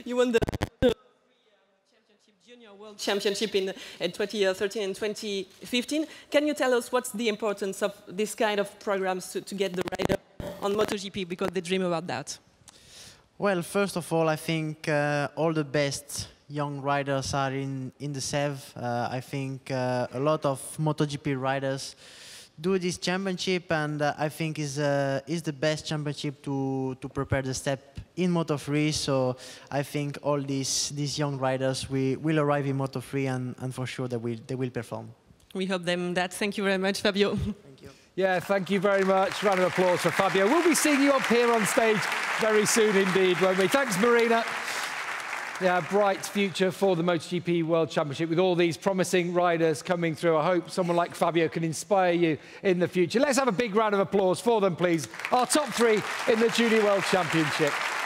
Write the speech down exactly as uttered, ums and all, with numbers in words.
you won the Junior World Championship in, in twenty thirteen and twenty fifteen. Can you tell us what's the importance of this kind of programs to, to get the rider on MotoGP, because they dream about that? Well, first of all, I think uh, all the best young riders are in, in the C E V. Uh, I think uh, a lot of MotoGP riders do this championship, and uh, I think is uh, is the best championship to to prepare the step in Moto three. So I think all these these young riders we will arrive in Moto three, and, and for sure they will they will perform. We hope them that. Thank you very much, Fabio. Thank you. Yeah, thank you very much. Round of applause for Fabio. We'll be seeing you up here on stage very soon indeed, won't we? Thanks, Marina. Yeah, bright future for the MotoGP World Championship with all these promising riders coming through. I hope someone like Fabio can inspire you in the future. Let's have a big round of applause for them, please. Our top three in the Junior World Championship.